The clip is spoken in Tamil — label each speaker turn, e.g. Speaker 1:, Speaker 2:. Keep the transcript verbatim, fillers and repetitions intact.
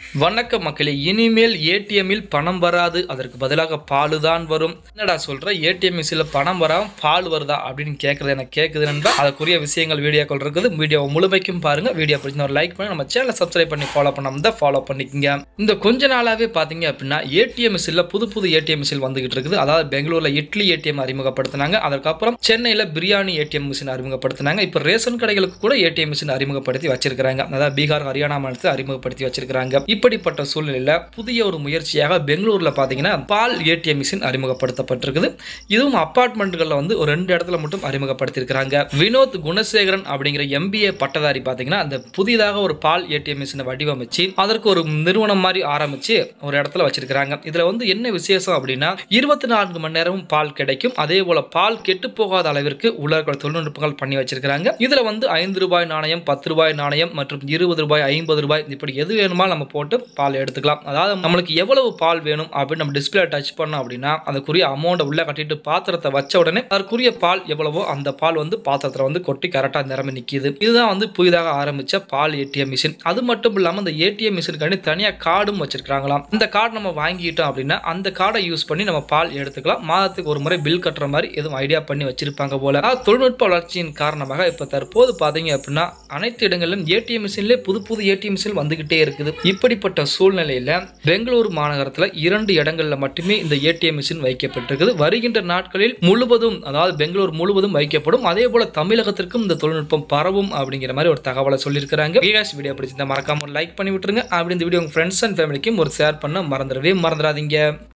Speaker 1: வணக்கம் மக்களே. இனிமேல் ஏடிஎம்மில் பணம் வராது, அதற்கு பதிலாக பால் தான் வரும். என்னடா சொல்ற, ஏடிஎம் மிஷினில் பணம் வராம பால் வருதா அப்படின்னு கேட்கறது எனக்கு கேட்குது நண்பா. அதுக்குரிய விஷயங்கள் வீடியோக்கள் இருக்குது. வீடியோ முழுமைக்கும் பாருங்க. வீடியோ பிடிச்ச ஒரு லைக் பண்ணி நம்ம சேனலை சப்ஸ்கிரைப் பண்ணி ஃபாலோ பண்ணாம தான் ஃபாலோ பண்ணிக்கங்க. இந்த கொஞ்ச நாளாவே பாத்தீங்க அப்படின்னா ஏடிஎம் மிஷினில் புது புது ஏடிஎம் மிஷின் வந்துகிட்டு இருக்குது. அதாவது பெங்களூர்ல இட்லி ஏடிஎம் அறிமுகப்படுத்தினாங்க. அதற்கப்புறம் சென்னையில பிரியாணி ஏடிஎம் மிஷின் அறிமுகப்படுத்தினாங்க. இப்போ ரேஷன் கடைகளுக்கு கூட ஏடிஎம் மிஷின் அறிமுகப்படுத்தி வச்சிருக்காங்க. அதாவது பீகார், ஹரியானா மாநிலத்தில் அறிமுகப்படுத்தி வச்சிருக்காங்க. இப்படிப்பட்ட சூழ்நிலையில புதிய ஒரு முயற்சியாக பெங்களூர்ல பாத்தீங்கன்னா பால் ஏடிஎம் மிஷின் அறிமுகப்படுத்தப்பட்டிருக்குது. இதுவும் அபார்ட்மெண்ட்கள்ல வந்து ஒரு ரெண்டு இடத்துல மட்டும் அறிமுகப்படுத்தியிருக்காங்க. வினோத் குணசேகரன் அப்படிங்கிற எம்பிஏ பட்டதாரி பாத்தீங்கன்னா அந்த புதிதாக ஒரு பால் ஏடிஎம் மிஷினை வடிவமைச்சு அதற்கு ஒரு நிறுவனம் மாதிரி ஆரம்பிச்சு ஒரு இடத்துல வச்சிருக்காங்க. இதுல வந்து என்ன விசேஷம் அப்படின்னா இருபத்தி நான்கு மணி நேரமும் பால் கிடைக்கும். அதே போல பால் கெட்டு போகாத அளவிற்கு உலக தொழில்நுட்பங்கள் பண்ணி வச்சிருக்காங்க. இதுல வந்து ஐந்து ரூபாய் நாணயம், பத்து ரூபாய் நாணயம் மற்றும் இருபது ரூபாய், ஐம்பது ரூபாய் இப்படி எது வேணுமா நம்ம போட்டு பால் எடுத்துக்கலாம். அதாவது நம்மளுக்கு எவ்வளவு பால் வேணும் அப்படின்னு நம்ம டிஸ்பிளே டச் பண்ணோம் அப்படின்னா அதுக்குரிய அமௌண்ட் உள்ள கட்டிட்டு பாத்திரத்தை வச்ச உடனே அதற்குரிய பால் எவ்வளவோ அந்த பால் வந்து பாத்திரத்துல வந்து கொட்டி கரெக்டா நிரம்பி நிக்குது. இதுதான் வந்து புதிதாக ஆரம்பிச்ச பால் ஏடிஎம் மிஷின். அது மட்டும் இல்லாம இந்த ஏடிஎம் மிஷினுக்கு தனியா கார்டும் வச்சிருக்காங்களாம். இந்த கார்டு நம்ம வாங்கிட்டோம் அப்படின்னா அந்த கார்டை யூஸ் பண்ணி நம்ம பால் எடுத்துக்கலாம். மாதத்துக்கு ஒரு முறை பில் கட்டுற மாதிரி எதுவும் ஐடியா பண்ணி வச்சிருப்பாங்க போல. தொழில்நுட்ப வளர்ச்சியின் காரணமாக இப்ப தற்போது பாத்தீங்க அப்படின்னா அனைத்து இடங்களிலும் ஏடிஎம் மிஷின்ல புது புது ஏடிஎம் மிஷின் வந்துகிட்டே இருக்குது. இப்படிப்பட்ட சூழ்நிலையில பெங்களூரு மாநகரத்தில் இரண்டு இடங்கள்ல மட்டுமே இந்த ஏடிஎம் மிஷின் வைக்கப்பட்டிருக்குது. வருகின்ற நாட்களில் முழுவதும், அதாவது பெங்களூர் முழுவதும் வைக்கப்படும். அதே போல தமிழகத்திற்கும் இந்த தொழில்நுட்பம் பரவும் அப்படிங்கிற மாதிரி ஒரு தகவலை சொல்லியிருக்கிறாங்க. வீடியோ பிடிச்சிருந்தா மறக்காம லைக் பண்ணி விட்டுருங்க. அப்படி இந்த வீடியோ உங்க ஃப்ரெண்ட்ஸ் அண்ட் ஃபேமிலிக்கும் ஒரு ஷேர் பண்ண மறந்துடவே மறந்துடாதீங்க.